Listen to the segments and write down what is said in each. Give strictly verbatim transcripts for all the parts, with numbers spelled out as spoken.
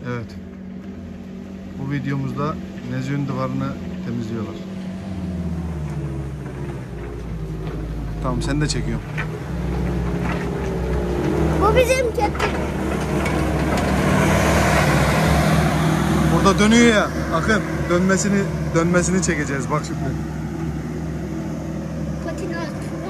Evet. Bu videomuzda Nezih'in duvarını temizliyorlar. Tamam, sen de çekiyorsun. Bu bizim kedi. Burada dönüyor ya. Akın dönmesini dönmesini çekeceğiz. Bak şimdi. Patinaj.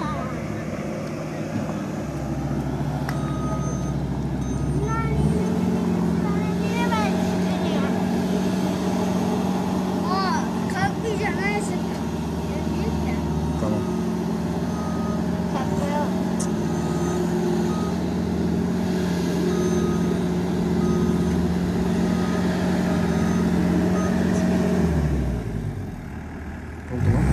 Tamam. Oldu mu?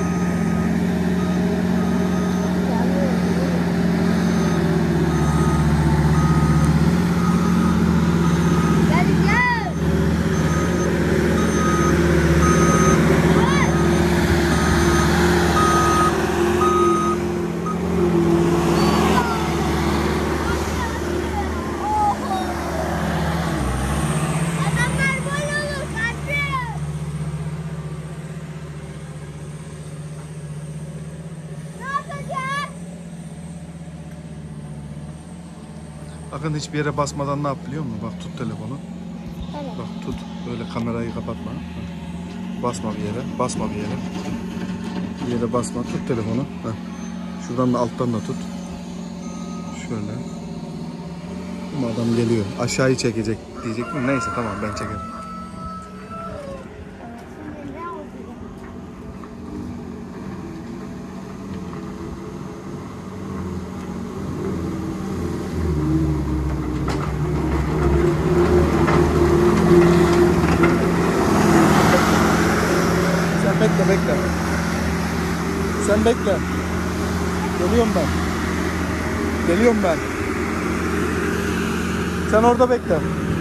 Akın hiçbir yere basmadan ne yap biliyor musun? Bak tut telefonu. Evet. Bak tut. Böyle kamerayı kapatma. Basma bir yere. Basma bir yere. Bir yere basma. Tut telefonu. Heh. Şuradan da alttan da tut. Şöyle. Ama adam geliyor. Aşağıyı çekecek diyecek mi? Neyse tamam, ben çekerim. Sen bekle bekle. Sen bekle. Geliyorum ben. Geliyorum ben. Sen orada bekle.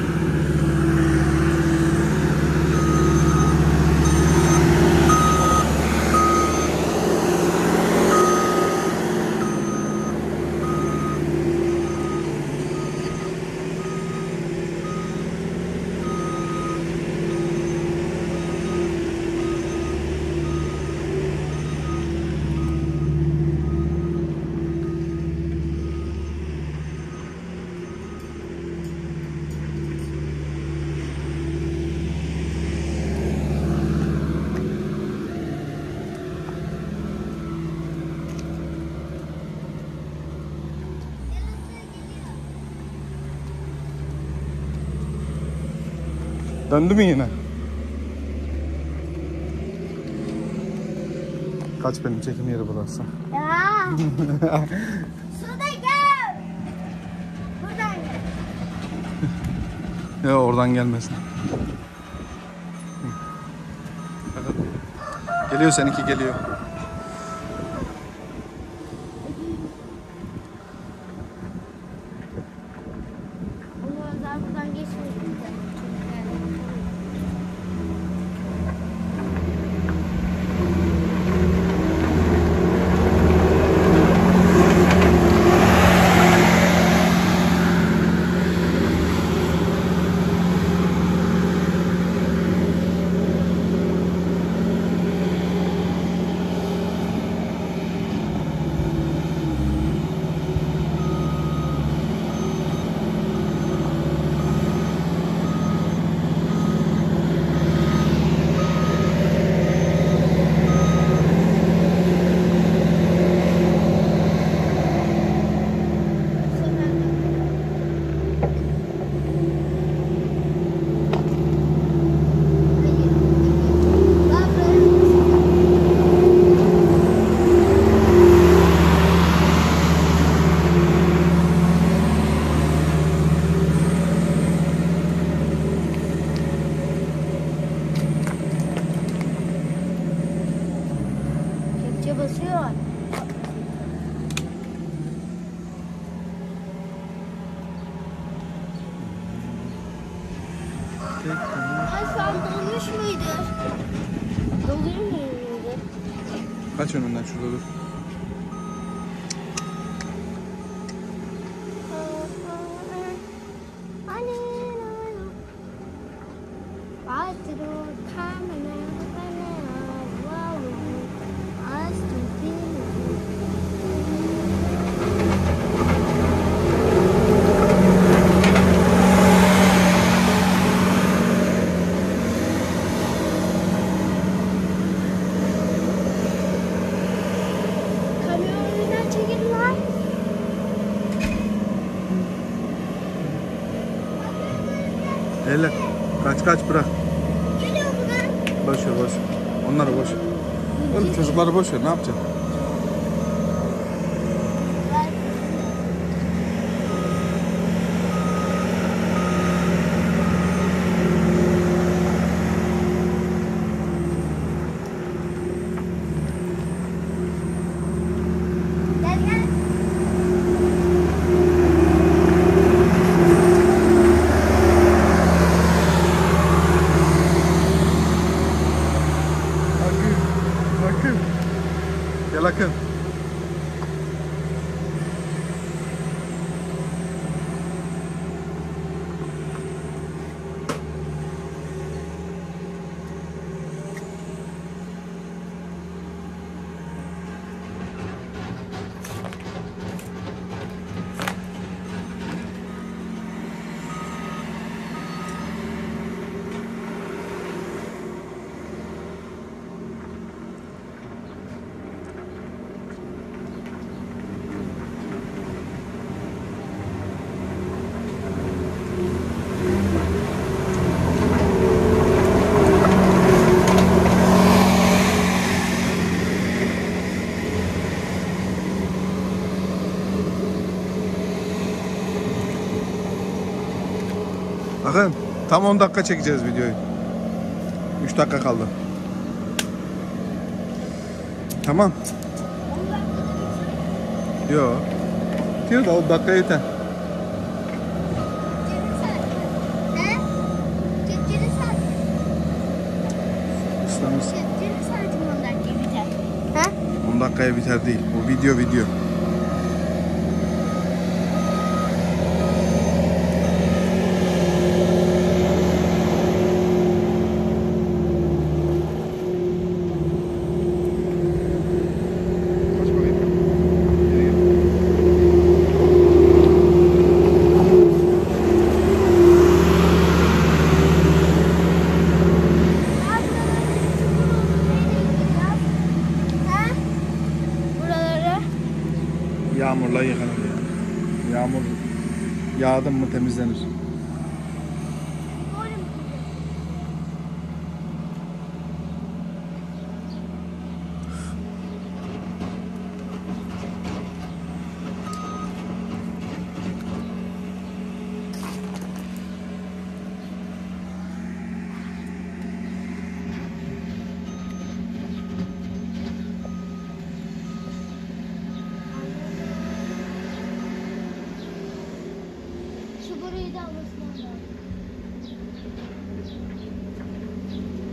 Döndü mü yine? Kaç benim çekim yeri burası. Ya. Suda gel. Buradan gel. Ya oradan gelmesin. Geliyor, seninki geliyor. Onu daha buradan geçmiyor. Kepçe basıyor. Ay şu an dolmuş muydu? Doluyor muydu? Kaç önünden, şurada dur. Eller. Kaç kaç bırak. Geliyor buna. Boş ver boş ver. Onları boş ver. Oğlum çocukları boş ver. Ne yapacaksın? Gel gel. Akın. Akın. Gel Akın. Akın. Tam on dakika çekeceğiz videoyu. üç dakika kaldı. Tamam. Yo. Diyor da on dakika yeter. He? Kepçeli saat. Islanırsın. Kepçeli saatim on dakika biter. Ha? on dakikaya biter değil. Bu video video. Buraları Yağmurla yıkanır ya. Yağmur yağdı mı temizlenir. şu burayı da almasın lazım.